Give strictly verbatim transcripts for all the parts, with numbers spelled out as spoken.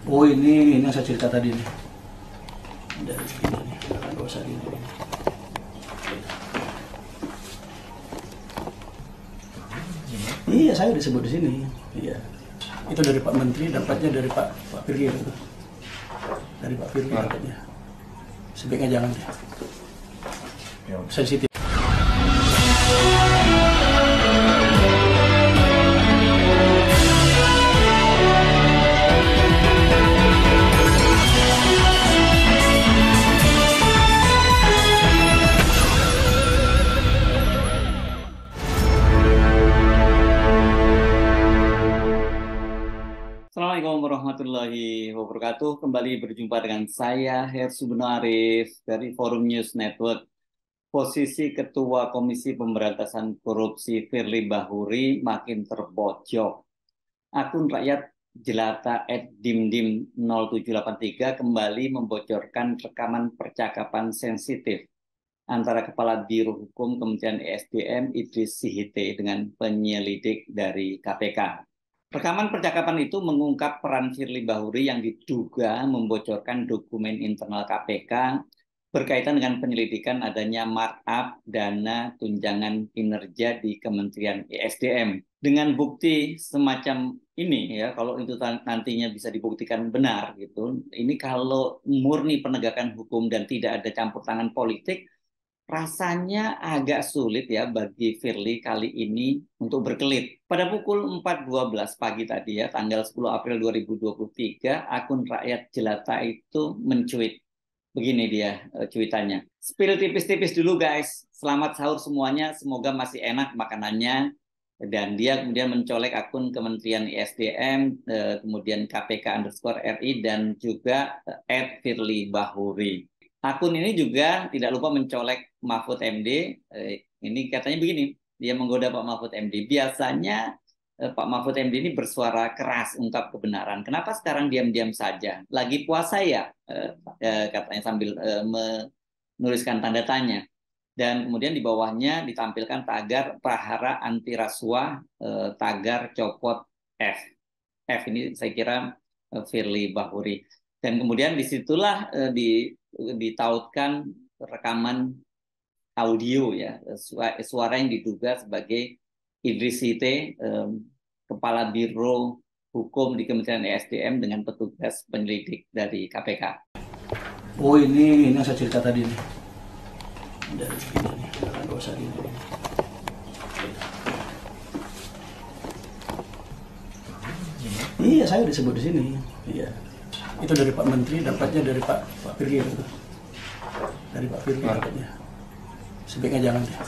Oh ini, ini yang saya cerita tadi nih. Dari ini nih, nggak usah di ini. Iya, saya disebut di sini. Iya. Itu dari Pak Menteri, dapatnya dari Pak Pak Firly itu. Dari Pak Firly dapatnya. Sebaiknya jangan ya. Sensitif. Assalamualaikum warahmatullahi wabarakatuh. Kembali berjumpa dengan saya Hersubno Arif dari Forum News Network. Posisi Ketua Komisi Pemberantasan Korupsi Firly Bahuri makin terbojok. Akun rakyat jelata at dimdim nol tujuh delapan tiga kembali membocorkan rekaman percakapan sensitif antara Kepala Biro Hukum Kementerian E S D M Idris Sihite dengan penyelidik dari K P K. Rekaman percakapan itu mengungkap peran Firly Bahuri yang diduga membocorkan dokumen internal K P K berkaitan dengan penyelidikan adanya markup dana tunjangan kinerja di Kementerian E S D M. Dengan bukti semacam ini ya, kalau itu nantinya bisa dibuktikan benar gitu, ini kalau murni penegakan hukum dan tidak ada campur tangan politik, rasanya agak sulit ya bagi Firly kali ini untuk berkelit. Pada pukul empat dua belas pagi tadi ya, tanggal sepuluh April dua ribu dua puluh tiga, akun rakyat jelata itu mencuit. Begini dia uh, cuitannya. Spill tipis-tipis dulu guys. Selamat sahur semuanya, semoga masih enak makanannya. Dan dia kemudian mencolek akun Kementerian E S D M, uh, kemudian K P K underscore R I, dan juga uh, at Firly Bahuri. Akun ini juga tidak lupa mencolek Mahfud M D. Eh, ini katanya begini, dia menggoda Pak Mahfud M D. Biasanya eh, Pak Mahfud M D ini bersuara keras ungkap kebenaran. Kenapa sekarang diam-diam saja? Lagi puasa ya? Eh, eh, katanya sambil eh, menuliskan tanda tanya. Dan kemudian di bawahnya ditampilkan tagar prahara anti rasuah, eh, tagar copot F. F ini saya kira eh, Firly Bahuri. Dan kemudian disitulah eh, di ditautkan rekaman audio ya, suara yang diduga sebagai Idris Sihite, um, Kepala Biro Hukum di Kementerian E S D M dengan petugas penyelidik dari K P K. Oh ini, ini yang saya cerita tadi nih. Dari ini nih, nggak usah di ini. Iya, saya disebut di sini. Iya. Itu dari Pak Menteri, dapatnya dari Pak Pak Firly itu. Dari Pak Firly dapatnya. Sebaiknya jangan ya.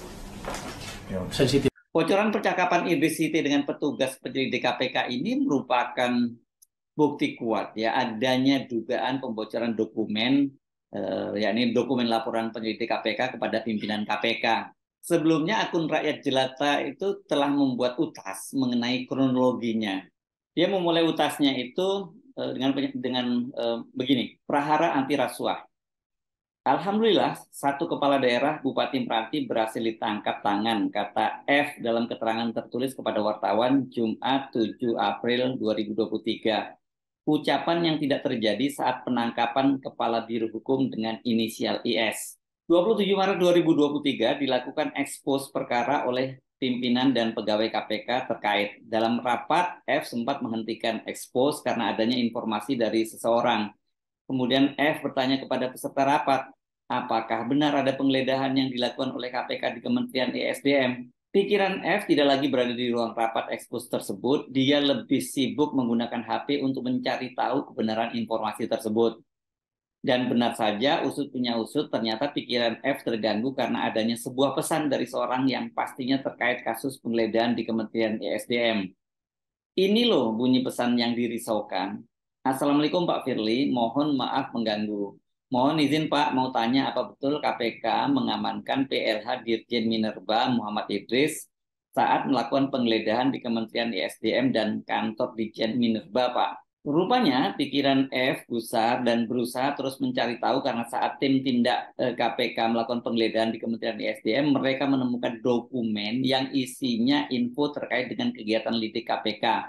Sensitif. Bocoran percakapan Idris Sihite dengan petugas penyelidik K P K ini merupakan bukti kuat ya adanya dugaan pembocoran dokumen, eh, yakni dokumen laporan penyelidik K P K kepada pimpinan K P K. Sebelumnya akun rakyat jelata itu telah membuat utas mengenai kronologinya. Dia memulai utasnya itu eh, dengan dengan eh, begini, prahara anti rasuah. Alhamdulillah, satu kepala daerah Bupati Meranti berhasil ditangkap tangan, kata F dalam keterangan tertulis kepada wartawan Jumat tujuh April dua ribu dua puluh tiga. Ucapan yang tidak terjadi saat penangkapan Kepala Biro Hukum dengan inisial I S. dua puluh tujuh Maret dua ribu dua puluh tiga dilakukan ekspos perkara oleh pimpinan dan pegawai K P K terkait. Dalam rapat, F sempat menghentikan ekspos karena adanya informasi dari seseorang. Kemudian F bertanya kepada peserta rapat, apakah benar ada penggeledahan yang dilakukan oleh K P K di Kementerian E S D M? Pikiran F tidak lagi berada di ruang rapat ekspos tersebut, dia lebih sibuk menggunakan H P untuk mencari tahu kebenaran informasi tersebut. Dan benar saja, usut punya usut, ternyata pikiran F terganggu karena adanya sebuah pesan dari seorang yang pastinya terkait kasus penggeledahan di Kementerian E S D M. Ini loh bunyi pesan yang dirisaukan. Assalamualaikum Pak Firly, mohon maaf mengganggu. Mohon izin Pak, mau tanya apa betul K P K mengamankan P L H Dirjen Minerba Muhammad Idris saat melakukan penggeledahan di Kementerian E S D M dan kantor Dirjen Minerba Pak. Rupanya pikiran F gusar dan berusaha terus mencari tahu karena saat tim tindak eh, K P K melakukan penggeledahan di Kementerian E S D M, mereka menemukan dokumen yang isinya info terkait dengan kegiatan lidik K P K.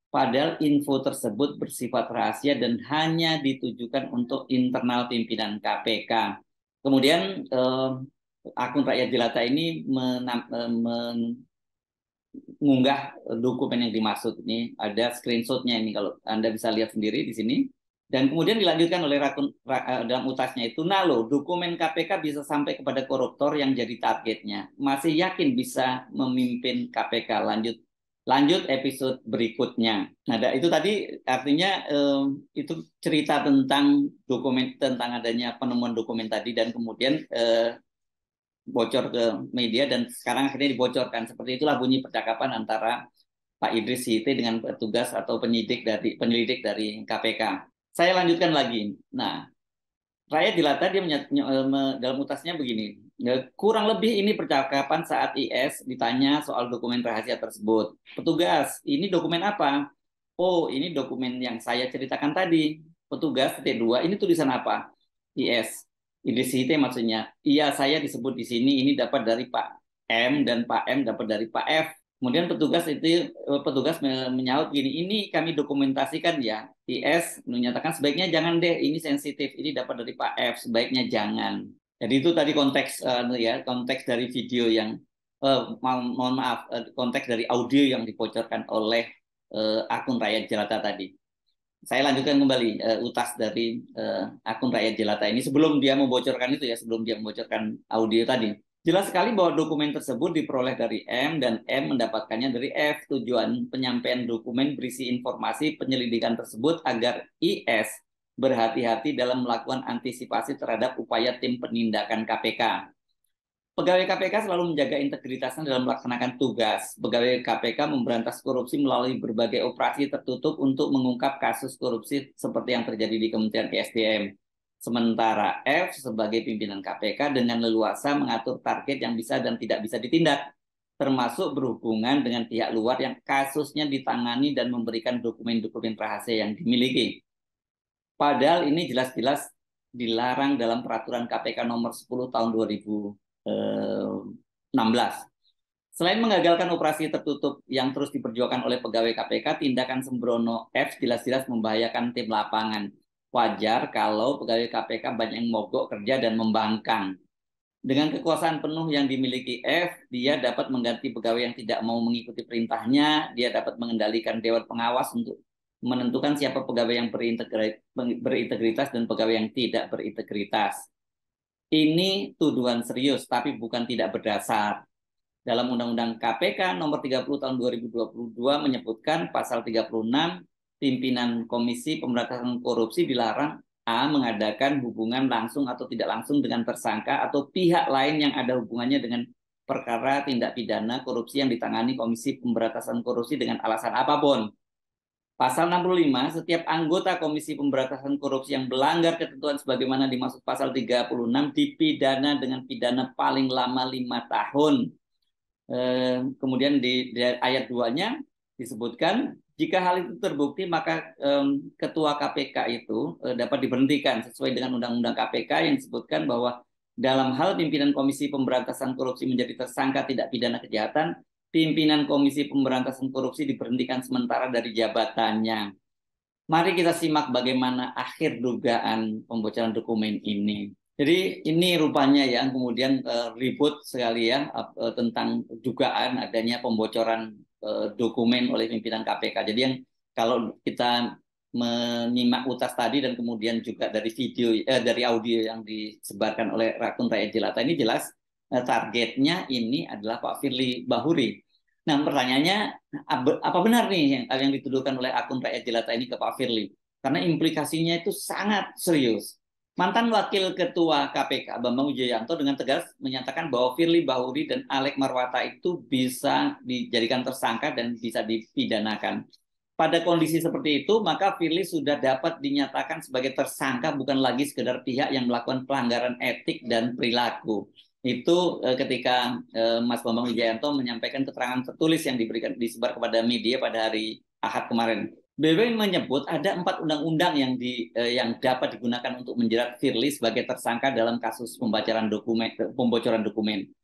Padahal info tersebut bersifat rahasia dan hanya ditujukan untuk internal pimpinan K P K. Kemudian eh, akun Rakyat Jelata ini menam, eh, mengunggah dokumen yang dimaksud. Ini ada screenshotnya ini kalau Anda bisa lihat sendiri di sini. Dan kemudian dilanjutkan oleh rakun, ra, dalam utasnya itu, nah loh, dokumen K P K bisa sampai kepada koruptor yang jadi targetnya. Masih yakin bisa memimpin K P K? Lanjut lanjut episode berikutnya. Nah, itu tadi artinya eh, itu cerita tentang dokumen, tentang adanya penemuan dokumen tadi, dan kemudian eh, bocor ke media dan sekarang akhirnya dibocorkan. Seperti itulah bunyi percakapan antara Pak Idris Sihite dengan petugas atau penyidik dari penyelidik dari K P K. Saya lanjutkan lagi. Nah, Rakyat Jelata dia menyat, dalam utasnya begini. Kurang lebih ini percakapan saat I S ditanya soal dokumen rahasia tersebut. Petugas, ini dokumen apa? Oh, ini dokumen yang saya ceritakan tadi. Petugas, titik dua, ini tulisan apa? I S. Idris Sihite maksudnya. Iya, saya disebut di sini, ini dapat dari Pak M dan Pak M dapat dari Pak F. Kemudian petugas itu petugas menyaut gini, ini kami dokumentasikan ya. I S menyatakan sebaiknya jangan deh, ini sensitif, ini dapat dari Pak F, sebaiknya jangan. Jadi itu tadi konteks uh, ya, konteks dari video yang uh, mo mohon maaf, uh, konteks dari audio yang dibocorkan oleh uh, akun Rakyat Jelata tadi. Saya lanjutkan kembali uh, utas dari uh, akun Rakyat Jelata ini sebelum dia membocorkan itu ya, sebelum dia membocorkan audio tadi. Jelas sekali bahwa dokumen tersebut diperoleh dari M dan M mendapatkannya dari F. Tujuan penyampaian dokumen berisi informasi penyelidikan tersebut agar I S berhati-hati dalam melakukan antisipasi terhadap upaya tim penindakan K P K. Pegawai K P K selalu menjaga integritasnya dalam melaksanakan tugas. Pegawai K P K memberantas korupsi melalui berbagai operasi tertutup untuk mengungkap kasus korupsi seperti yang terjadi di Kementerian E S D M. Sementara F sebagai pimpinan K P K dengan leluasa mengatur target yang bisa dan tidak bisa ditindak, termasuk berhubungan dengan pihak luar yang kasusnya ditangani dan memberikan dokumen-dokumen rahasia yang dimiliki. Padahal ini jelas-jelas dilarang dalam peraturan K P K nomor sepuluh tahun dua ribu enam belas. Selain mengagalkan operasi tertutup yang terus diperjuangkan oleh pegawai K P K, tindakan sembrono F jelas-jelas membahayakan tim lapangan. Wajar kalau pegawai K P K banyak yang mogok kerja dan membangkang. Dengan kekuasaan penuh yang dimiliki F, dia dapat mengganti pegawai yang tidak mau mengikuti perintahnya, dia dapat mengendalikan dewan pengawas untuk menentukan siapa pegawai yang berintegritas dan pegawai yang tidak berintegritas. Ini tuduhan serius, tapi bukan tidak berdasar. Dalam Undang-Undang K P K nomor tiga puluh tahun dua ribu dua puluh dua menyebutkan pasal tiga puluh enam, pimpinan Komisi Pemberantasan Korupsi dilarang A. mengadakan hubungan langsung atau tidak langsung dengan tersangka atau pihak lain yang ada hubungannya dengan perkara tindak pidana korupsi yang ditangani Komisi Pemberantasan Korupsi dengan alasan apapun. Pasal enam puluh lima, setiap anggota Komisi Pemberantasan Korupsi yang melanggar ketentuan sebagaimana dimaksud pasal tiga puluh enam dipidana dengan pidana paling lama lima tahun. Eh, kemudian di, di ayat dua-nya disebutkan, jika hal itu terbukti maka eh, ketua K P K itu eh, dapat diberhentikan sesuai dengan Undang-Undang K P K yang disebutkan bahwa dalam hal pimpinan Komisi Pemberantasan Korupsi menjadi tersangka tidak pidana kejahatan, pimpinan Komisi Pemberantasan Korupsi diberhentikan sementara dari jabatannya. Mari kita simak bagaimana akhir dugaan pembocoran dokumen ini. Jadi ini rupanya yang kemudian uh, ribut sekali ya uh, tentang dugaan adanya pembocoran uh, dokumen oleh pimpinan K P K. Jadi yang kalau kita menyimak utas tadi dan kemudian juga dari video eh, dari audio yang disebarkan oleh akun Rakyat Jelata ini jelas uh, targetnya ini adalah Pak Firly Bahuri. Nah pertanyaannya apa benar nih yang, yang dituduhkan oleh akun Rakyat Jelata ini ke Pak Firly? Karena implikasinya itu sangat serius. Mantan Wakil Ketua K P K Bambang Wijoyanto dengan tegas menyatakan bahwa Firly Bahuri dan Alek Marwata itu bisa dijadikan tersangka dan bisa dipidanakan. Pada kondisi seperti itu, maka Firly sudah dapat dinyatakan sebagai tersangka, bukan lagi sekedar pihak yang melakukan pelanggaran etik dan perilaku. Itu eh, ketika eh, Mas Bambang Wijoyanto menyampaikan keterangan tertulis yang diberikan disebar kepada media pada hari Ahad kemarin. B B menyebut ada empat undang-undang yang di eh, yang dapat digunakan untuk menjerat Firly sebagai tersangka dalam kasus pembocoran dokumen pembocoran dokumen.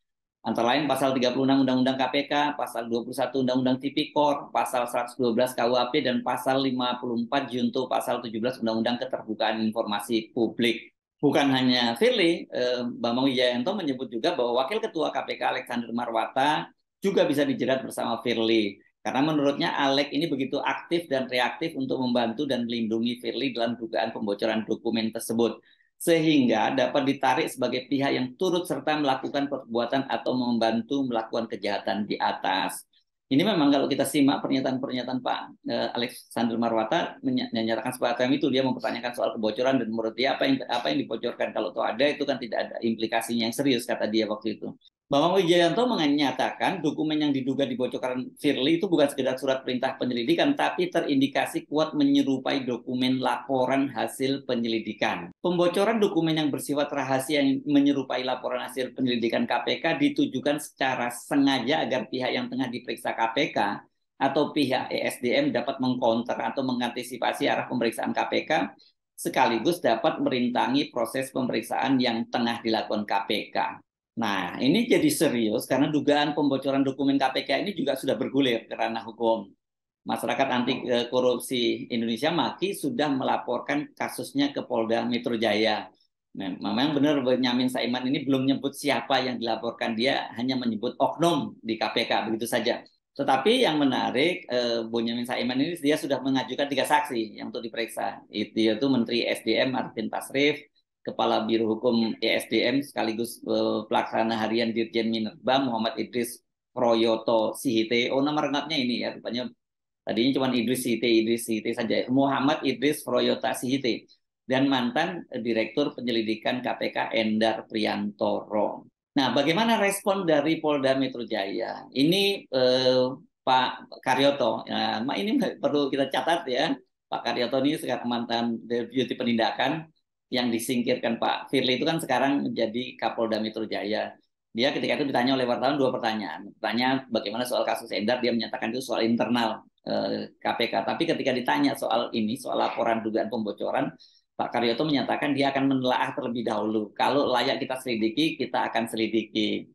Antara lain pasal tiga puluh enam Undang-Undang K P K, pasal dua puluh satu Undang-Undang Tipikor, pasal seratus dua belas K U H P, dan pasal lima puluh empat junto pasal tujuh belas Undang-Undang Keterbukaan Informasi Publik. Bukan hanya Firly, eh, Bambang Wijayanto menyebut juga bahwa Wakil Ketua K P K Alexander Marwata juga bisa dijerat bersama Firly. Karena menurutnya Alek ini begitu aktif dan reaktif untuk membantu dan melindungi Firly dalam dugaan pembocoran dokumen tersebut, sehingga dapat ditarik sebagai pihak yang turut serta melakukan perbuatan atau membantu melakukan kejahatan di atas. Ini memang kalau kita simak pernyataan-pernyataan Pak eh, Alexander Marwata menyatakan semacam itu, dia mempertanyakan soal kebocoran, dan menurut dia apa yang apa yang dibocorkan kalau itu ada itu kan tidak ada implikasinya yang serius, kata dia waktu itu. Bambang Wijayanto menyatakan dokumen yang diduga dibocorkan Firly itu bukan sekedar surat perintah penyelidikan, tapi terindikasi kuat menyerupai dokumen laporan hasil penyelidikan. Pembocoran dokumen yang bersifat rahasia yang menyerupai laporan hasil penyelidikan K P K ditujukan secara sengaja agar pihak yang tengah diperiksa K P K atau pihak E S D M dapat mengkonter atau mengantisipasi arah pemeriksaan K P K, sekaligus dapat merintangi proses pemeriksaan yang tengah dilakukan K P K. Nah, ini jadi serius karena dugaan pembocoran dokumen K P K ini juga sudah bergulir ke ranah hukum. Masyarakat Anti Korupsi Indonesia MAKI sudah melaporkan kasusnya ke Polda Metro Jaya. Nah, memang benar Bonyamin Saiman ini belum menyebut siapa yang dilaporkan, dia hanya menyebut oknum di K P K, begitu saja. Tetapi yang menarik, eh, Bonyamin Saiman ini dia sudah mengajukan tiga saksi yang untuk diperiksa. Itu yaitu Menteri S D M Arifin Tasrif, Kepala Biro Hukum E S D M sekaligus uh, Pelaksana Harian Dirjen Minerba Muhammad Idris Proyoto Sihite. Oh, nama lengkapnya ini ya, rupanya tadinya cuma Idris Sihite, Idris Sihite saja. Muhammad Idris Proyoto Sihite, dan mantan Direktur Penyelidikan K P K Endar Priantoro. Nah, bagaimana respon dari Polda Metro Jaya? Ini eh, Pak Karyoto, ya, ini perlu kita catat ya. Pak Karyoto ini sekarang mantan Deputi Penindakan yang disingkirkan Pak Firly itu kan sekarang menjadi Kapolda Metro Jaya. Dia ketika itu ditanya oleh wartawan dua pertanyaan. Pertanyaan bagaimana soal kasus Endar, dia menyatakan itu soal internal eh, K P K. Tapi ketika ditanya soal ini, soal laporan dugaan pembocoran, Pak Karyoto menyatakan dia akan menelaah terlebih dahulu. Kalau layak kita selidiki, kita akan selidiki.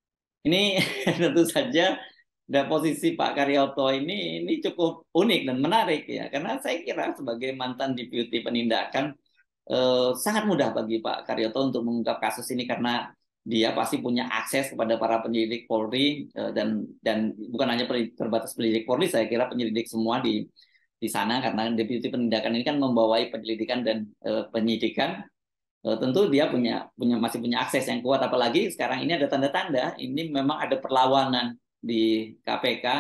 Ini tentu saja dan posisi Pak Karyoto ini ini cukup unik dan menarik ya, karena saya kira sebagai mantan Deputi Penindakan, Eh, sangat mudah bagi Pak Karyoto untuk mengungkap kasus ini karena dia pasti punya akses kepada para penyelidik Polri, eh, dan dan bukan hanya terbatas penyelidik Polri, saya kira penyelidik semua di di sana, karena Deputi Penindakan ini kan membawai penyelidikan dan eh, penyidikan. Eh, tentu dia punya punya masih punya akses yang kuat, apalagi sekarang ini ada tanda-tanda ini memang ada perlawanan di K P K.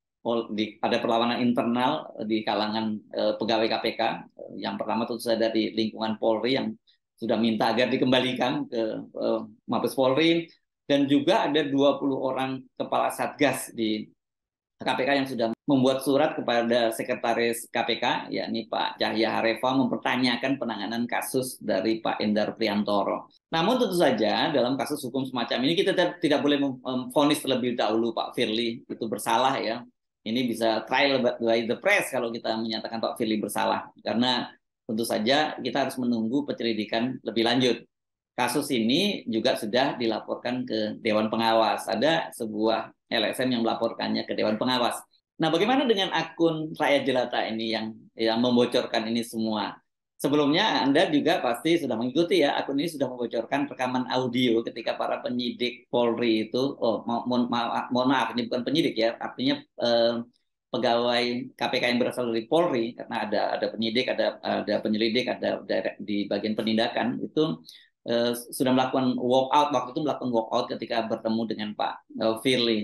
Di, ada perlawanan internal di kalangan uh, pegawai K P K. Yang pertama tentu saja dari lingkungan Polri yang sudah minta agar dikembalikan ke uh, Mabes Polri, dan juga ada dua puluh orang kepala satgas di K P K yang sudah membuat surat kepada Sekretaris K P K, yakni Pak Cahya Harefa, mempertanyakan penanganan kasus dari Pak Endar Priantoro. Namun tentu saja dalam kasus hukum semacam ini kita tidak boleh memvonis terlebih dahulu Pak Firly itu bersalah ya. Ini bisa trial by the press kalau kita menyatakan Pak Firly bersalah, karena tentu saja kita harus menunggu penyelidikan lebih lanjut. Kasus ini juga sudah dilaporkan ke Dewan Pengawas. Ada sebuah L S M yang melaporkannya ke Dewan Pengawas. Nah, bagaimana dengan akun Rakyat Jelata ini yang yang membocorkan ini semua? Sebelumnya Anda juga pasti sudah mengikuti ya, akun ini sudah membocorkan rekaman audio ketika para penyidik Polri itu, oh mohon maaf, mohon maaf ini bukan penyidik ya, artinya eh, pegawai K P K yang berasal dari Polri, karena ada ada penyidik, ada ada penyelidik, ada, ada di bagian penindakan itu eh, sudah melakukan walkout, waktu itu melakukan walkout ketika bertemu dengan Pak eh, Firly.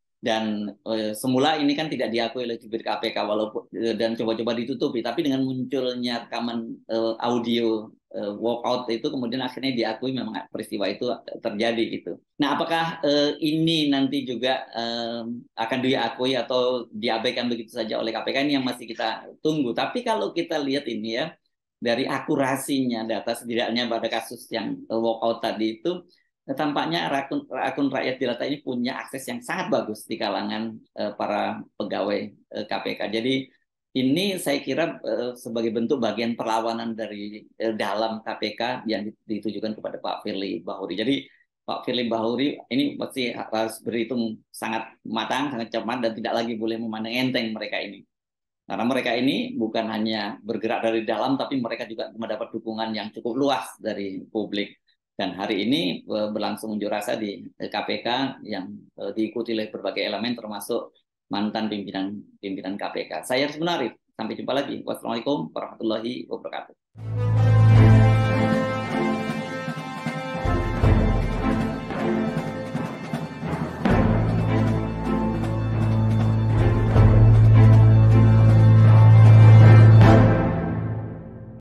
Dan eh, semula ini kan tidak diakui oleh jubir K P K walaupun eh, dan coba-coba ditutupi, tapi dengan munculnya rekaman eh, audio eh, walkout itu kemudian akhirnya diakui memang peristiwa itu terjadi gitu. Nah, apakah eh, ini nanti juga eh, akan diakui atau diabaikan begitu saja oleh K P K, ini yang masih kita tunggu. Tapi kalau kita lihat ini ya, dari akurasinya data setidaknya pada kasus yang eh, walkout tadi itu, tampaknya akun, akun Rakyat Jelata ini punya akses yang sangat bagus di kalangan uh, para pegawai uh, K P K. Jadi ini saya kira uh, sebagai bentuk bagian perlawanan dari uh, dalam K P K yang ditujukan kepada Pak Firly Bahuri. Jadi Pak Firly Bahuri ini pasti harus berhitung sangat matang, sangat cermat, dan tidak lagi boleh memandang enteng mereka ini. Karena mereka ini bukan hanya bergerak dari dalam, tapi mereka juga mendapat dukungan yang cukup luas dari publik. Dan hari ini berlangsung unjuk rasa di K P K yang diikuti oleh berbagai elemen, termasuk mantan pimpinan pimpinan K P K. Saya sebenarnya sampai jumpa lagi. Wassalamualaikum warahmatullahi wabarakatuh.